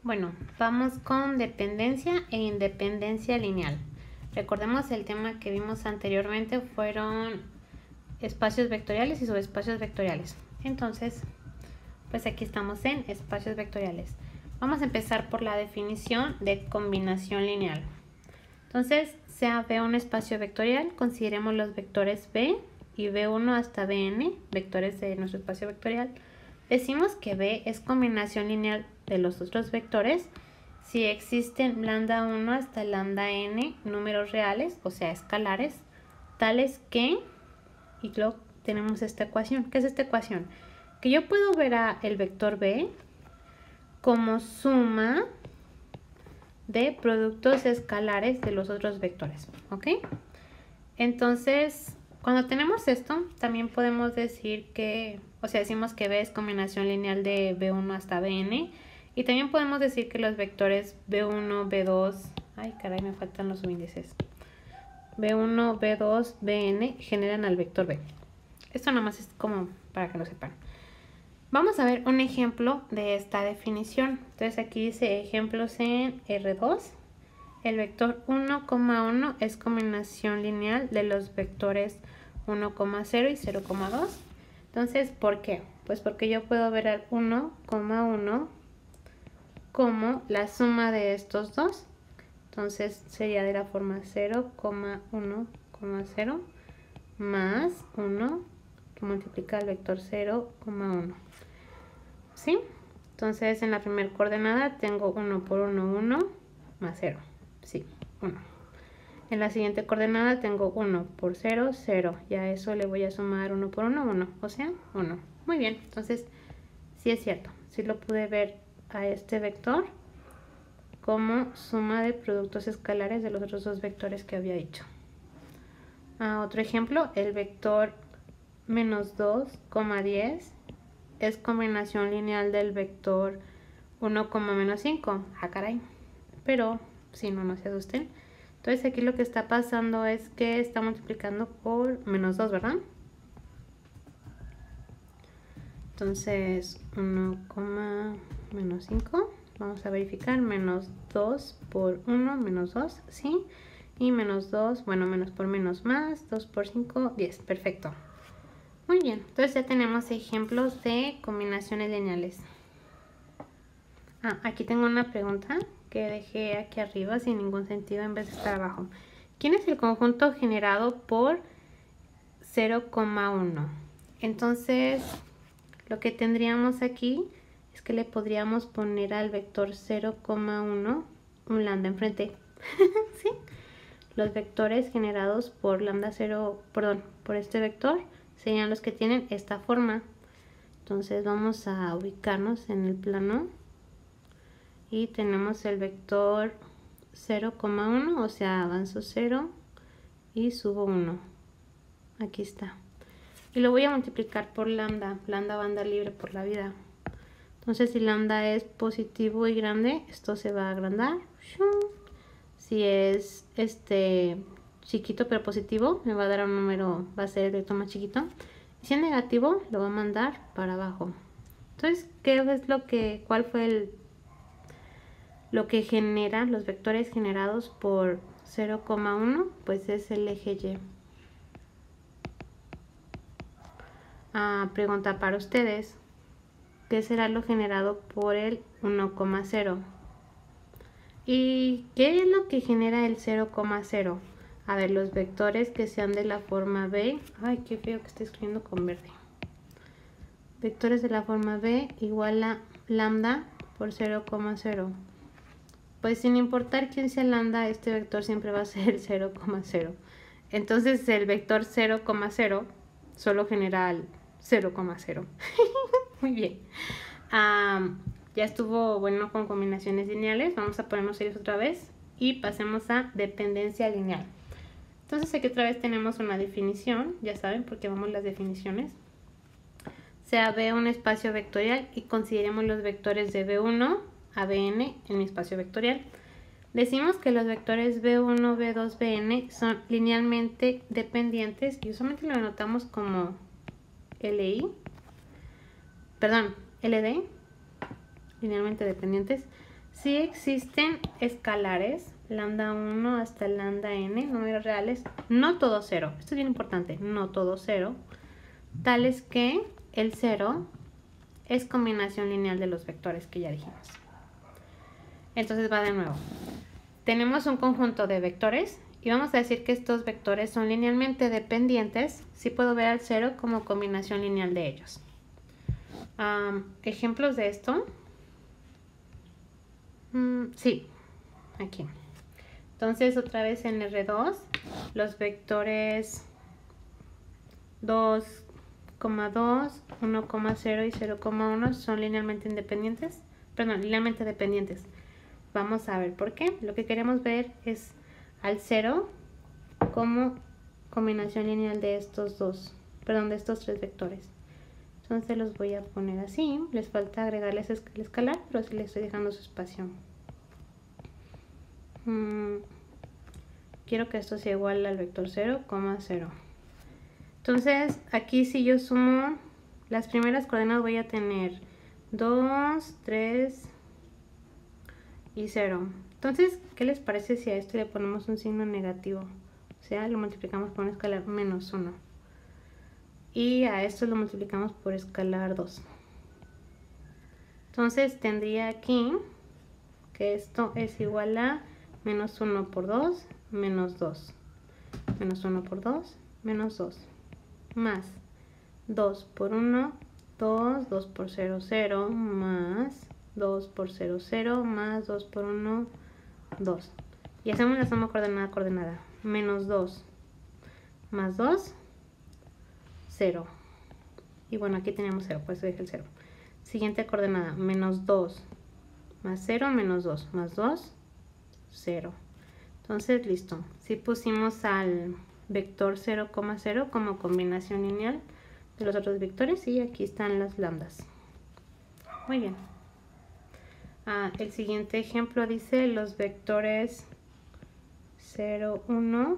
Bueno, vamos con dependencia e independencia lineal. Recordemos el tema que vimos anteriormente fueron espacios vectoriales y subespacios vectoriales. Entonces, pues aquí estamos en espacios vectoriales. Vamos a empezar por la definición de combinación lineal. Entonces, sea V un espacio vectorial, consideremos los vectores V y V1 hasta Vn, vectores de nuestro espacio vectorial. Decimos que V es combinación lineal de los otros vectores si existen lambda 1 hasta lambda n números reales, o sea, escalares, tales que, y luego tenemos esta ecuación. ¿Qué es esta ecuación? Que yo puedo ver el vector V como suma de productos escalares de los otros vectores, ¿ok? Entonces, cuando tenemos esto, también podemos decir que, o sea, decimos que V es combinación lineal de V1 hasta Vn, y también podemos decir que los vectores V1, V2, ay caray, me faltan los subíndices, V1, V2, Vn generan al vector V. Esto nada más es como para que lo sepan. Vamos a ver un ejemplo de esta definición. Entonces aquí dice ejemplos en R2. El vector 1,1 es combinación lineal de los vectores 1,0 y 0,2. Entonces, ¿por qué? Pues porque yo puedo ver al 1,1 como la suma de estos dos. Entonces sería de la forma 0,1,0 más 1 que multiplica el vector 0,1. ¿Sí? Entonces en la primera coordenada tengo 1 por 1, 1 más 0. Sí, 1. En la siguiente coordenada tengo 1 por 0, 0. Y a eso le voy a sumar 1 por 1, 1. O sea, 1. Muy bien, entonces sí es cierto. Sí lo pude ver a este vector como suma de productos escalares de los otros dos vectores que había dicho. Otro ejemplo, el vector menos 2, 10 es combinación lineal del vector 1, menos 5. Caray. Pero si no se asusten. Entonces aquí lo que está pasando es que está multiplicando por menos 2, ¿verdad? Entonces 1, menos 5. Vamos a verificar. Menos 2 por 1, menos 2, ¿sí? Y menos 2, bueno, menos por menos más. 2 por 5, 10. Perfecto. Muy bien. Entonces ya tenemos ejemplos de combinaciones lineales. Aquí tengo una pregunta que dejé aquí arriba sin ningún sentido en vez de estar abajo. ¿Quién es el conjunto generado por 0,1? Entonces, lo que tendríamos aquí es que le podríamos poner al vector 0,1 un lambda enfrente. ¿Sí? Los vectores generados por lambda 0, perdón, por este vector serían los que tienen esta forma. Entonces vamos a ubicarnos en el plano. Y tenemos el vector 0,1, o sea, avanzo 0 y subo 1. Aquí está. Y lo voy a multiplicar por lambda. Lambda va a andar libre por la vida. Entonces, si lambda es positivo y grande, esto se va a agrandar. Si es chiquito pero positivo, me va a dar un número, va a ser el vector más chiquito. Y si es negativo, lo va a mandar para abajo. Entonces, ¿cuál fue lo que genera los vectores generados por 0,1? Pues es el eje Y. Pregunta para ustedes. ¿Qué será lo generado por el 1,0? ¿Y qué es lo que genera el 0,0? A ver, los vectores que sean de la forma B. Ay, qué feo que estoy escribiendo con verde. Vectores de la forma B igual a lambda por 0,0. Pues sin importar quién sea lambda, este vector siempre va a ser 0,0. Entonces el vector 0,0 solo genera el 0,0. Muy bien. Ya estuvo bueno con combinaciones lineales. Vamos a ponernos ellos otra vez y pasemos a dependencia lineal. Entonces aquí otra vez tenemos una definición. Ya saben, porque vamos las definiciones. Sea V un espacio vectorial y consideremos los vectores de V1 a Vn en mi espacio vectorial. Decimos que los vectores V1, V2, Vn son linealmente dependientes y usualmente lo anotamos como LD, linealmente dependientes, Sí existen escalares, lambda 1 hasta lambda n, números reales, no todo 0, esto es bien importante, no todo 0, tales que el 0 es combinación lineal de los vectores que ya dijimos. Entonces va de nuevo. Tenemos un conjunto de vectores y vamos a decir que estos vectores son linealmente dependientes si puedo ver al 0 como combinación lineal de ellos. ¿Ejemplos de esto? Sí, aquí. Entonces otra vez en R2 los vectores 2,2, 1,0 y 0,1 son linealmente independientes, perdón, linealmente dependientes. Vamos a ver por qué. Lo que queremos ver es al 0 como combinación lineal de estos de estos tres vectores. Entonces los voy a poner así. Les falta agregarles el escalar, pero sí les estoy dejando su espacio. Quiero que esto sea igual al vector 0,0. Entonces aquí si yo sumo las primeras coordenadas voy a tener 2, 3 y 0. Entonces, ¿qué les parece si a esto le ponemos un signo negativo? O sea, lo multiplicamos por un escalar menos 1. Y a esto lo multiplicamos por escalar 2. Entonces tendría aquí que esto es igual a menos 1 por 2, menos 2. Menos 1 por 2, menos 2. Más 2 por 1, 2, 2 por 0, 0, más 2 por 0, 0, más 2 por 1, 2. Y hacemos la suma coordenada a coordenada. Menos 2 más 2, 0. Y bueno, aquí tenemos 0, pues deje el 0. Siguiente coordenada, menos 2 más 0, menos 2 más 2, 0. Entonces, listo. Si pusimos al vector 0,0 como combinación lineal de los otros vectores y aquí están las lambdas. Muy bien. El siguiente ejemplo dice los vectores 0, 1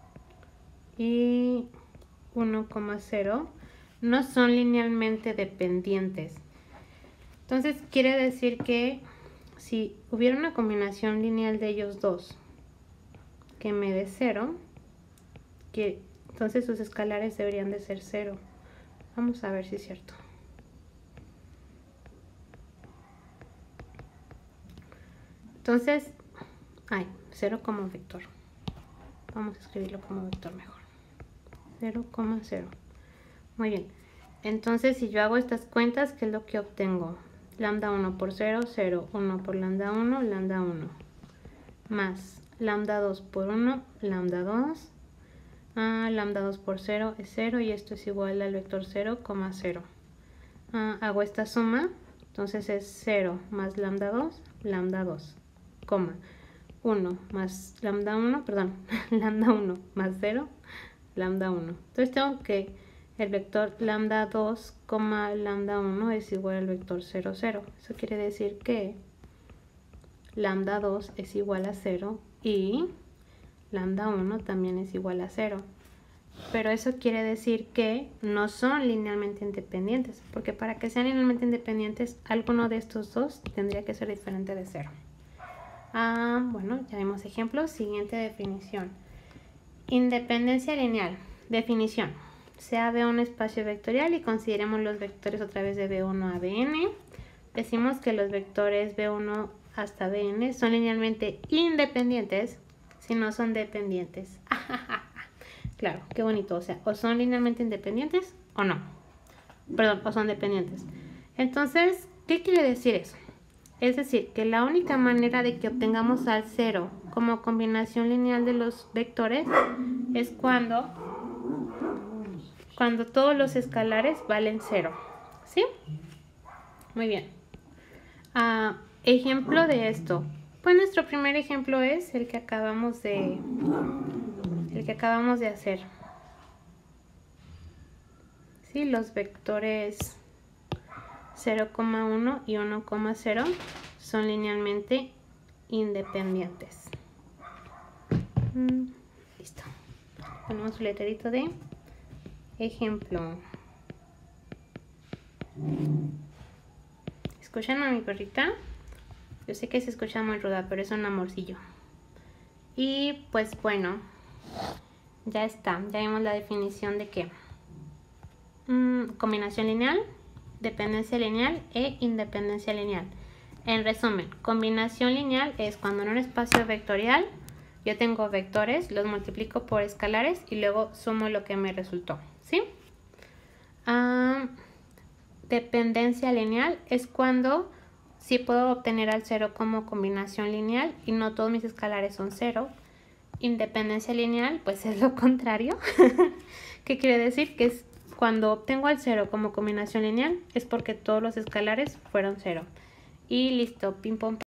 y 1,0 no son linealmente dependientes. Entonces quiere decir que si hubiera una combinación lineal de ellos dos que me dé 0, entonces sus escalares deberían de ser 0. Vamos a ver si es cierto. Entonces, 0 como vector. Vamos a escribirlo como vector mejor. 0,0. Muy bien. Entonces, si yo hago estas cuentas, ¿qué es lo que obtengo? Lambda 1 por 0, 0, 1 por lambda 1, lambda 1. Más lambda 2 por 1, lambda 2. Lambda 2 por 0 es 0 y esto es igual al vector 0,0. Hago esta suma, entonces es 0 más lambda 2, lambda 2, coma 1 más lambda 1, perdón, lambda 1 más 0, lambda 1. Entonces tengo que el vector lambda 2, lambda 1 es igual al vector 0, 0. Eso quiere decir que lambda 2 es igual a 0 y lambda 1 también es igual a 0. Pero eso quiere decir que no son linealmente independientes, porque para que sean linealmente independientes, alguno de estos dos tendría que ser diferente de 0. Bueno, ya vimos ejemplos. Siguiente definición. Independencia lineal. Definición. Sea B un espacio vectorial y consideremos los vectores a través de B1 a Bn. Decimos que los vectores B1 hasta Bn son linealmente independientes si no son dependientes. Claro, qué bonito. O sea, o son linealmente independientes o no. Perdón, o son dependientes. Entonces, ¿qué quiere decir eso? Es decir, que la única manera de que obtengamos al 0 como combinación lineal de los vectores es cuando todos los escalares valen 0. ¿Sí? Muy bien. Ejemplo de esto. Pues nuestro primer ejemplo es el que acabamos de hacer. ¿Sí? Los vectores 0,1 y 1,0 son linealmente independientes. Listo. Ponemos un letrerito de ejemplo. ¿Escuchan a mi perrita? Yo sé que se escucha muy ruda, pero es un amorcillo. Y pues bueno, ya está. Ya vimos la definición de qué. Combinación lineal, dependencia lineal e independencia lineal. En resumen, combinación lineal es cuando en un espacio vectorial yo tengo vectores, los multiplico por escalares y luego sumo lo que me resultó, ¿sí? Dependencia lineal es cuando sí puedo obtener al 0 como combinación lineal y no todos mis escalares son 0. Independencia lineal, pues es lo contrario. ¿Qué quiere decir? Que es cuando obtengo al 0 como combinación lineal es porque todos los escalares fueron 0. Y listo, ping pong.